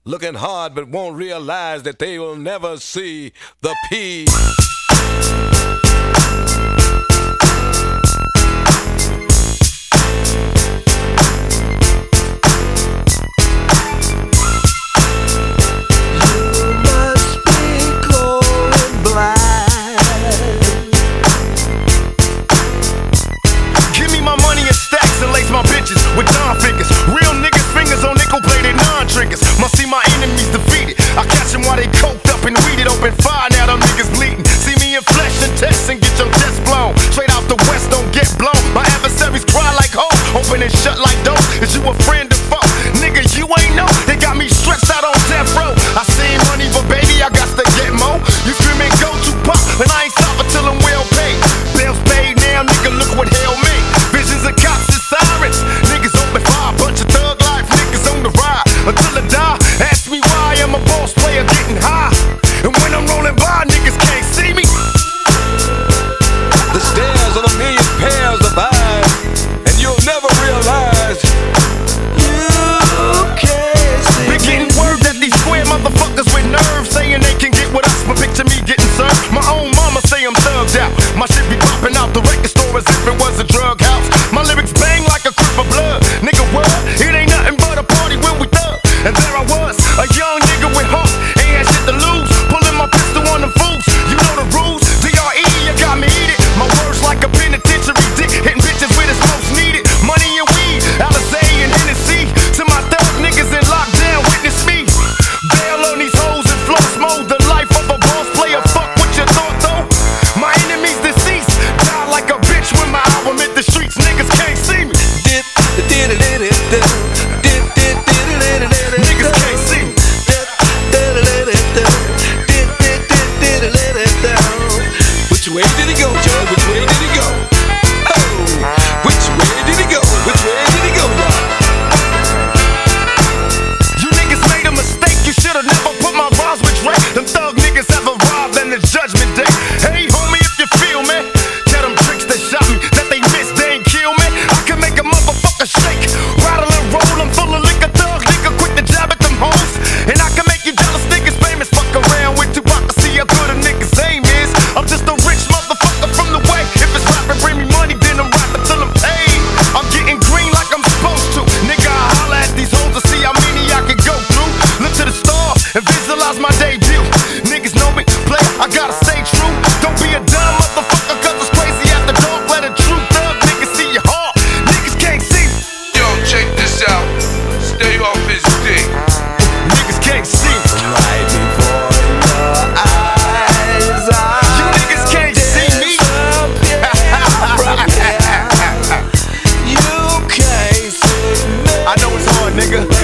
looking hard but won't realize that they will never see the P. My bitches with Don figures, real niggas fingers on nickel-plated non-triggers. Must see my enemies defeated. I catch them while they coked up and weeded. Open fire, now them niggas bleeding. See me in flesh and test and get your chest blown. Straight out the west, don't get blown. My adversaries cry like hoes, open and shut like doors. Is you a friend or foe? Nigga, you ain't know. They got me stretched out on death row. I seen money, but baby, I got to get more. You screaming go to pop, and I ain't stopping till I'm well paid. Bills paid now, nigga, look what hell made. Visions of cops and sirens. Niggas open fire, bunch of thug life niggas on the ride. Until I die, ask me why I'm a boss player getting high. And when I'm rolling by, niggas can't see me. The stairs of a million pairs of eyes, and you'll never realize you can't see me. Been getting word that these square motherfuckers with nerves saying they can get with us, but picture me getting served. My own mama say I'm thugged out. My shit be popping out the record store as if it was a drug house. My lyrics bang like a crip of blood. Nigga, what? It ain't nothing but a party when we thug. And there I was, a young nigga with heart, ain't had shit to lose. Pulling my pistol on them fools. You know the rules. 𝐷RE, you got me heated. My words like a penitentiary dick, hitting bitches where it's most needed. Money and weed, 𝐟𝐨𝐫𝐾 and Hennessy. To my thug niggas in lockdown, witness me. Bail on these hoes and floss mode. The life of a boss player. Fuck what you thought though. My enemies deceased. Die like a bitch when my album hit the streets. Niggas can't see me. Niggas can't see me. Which way did he go, Joe? Which way did he go? Oh, which way did he go? Which way did he go, y'all? You niggas made a mistake. You should've never put my rhymes with Drake. Them thug niggas have arrived in the judgment day. Hey, homie, if you feel me, tell them tricks that shot me, that they missed, they ain't kill me. I can make a motherfucker shake, rattle and roll. I'm full of liquor, thug nigga, quick to jab at them hoes. And I can make you jealous niggas famous. Fuck around with Tupac to see how good a nigga's aim is. I'm just a rich motherfucker from the way. If it's rapping, bring me money, then I'm rapping till I'm paid. I'm getting green like I'm supposed to. Nigga, I holla at these hoes to see how many I can go through. Look to the stars and visualize my debut. Niggas know me, play, I gotta stay true. Don't be a dumb motherfucker, cause it's crazy after dark. Let a true thug nigga see your heart. Niggas can't see me. Yo, check this out. Stay off his dick. Niggas can't see me. Right before your eyes, You niggas can't see me. you can't see me. I know it's hard, nigga.